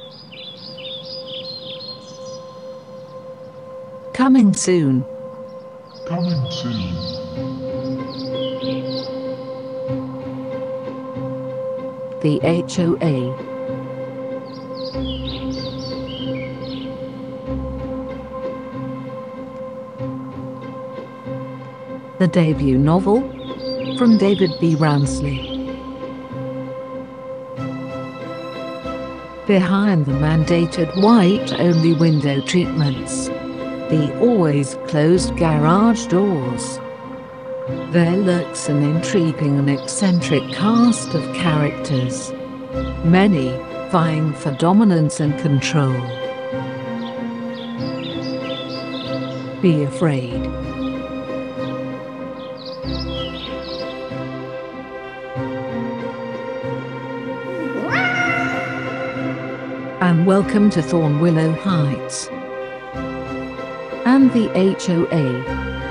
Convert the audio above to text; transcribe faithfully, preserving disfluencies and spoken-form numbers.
Coming soon. Coming soon. The H O A. The debut novel from David B. Roundsley. Behind the mandated white-only window treatments, the always closed garage doors, there lurks an intriguing and eccentric cast of characters, many vying for dominance and control. Be afraid. And welcome to Thornwillow Heights and the H O A.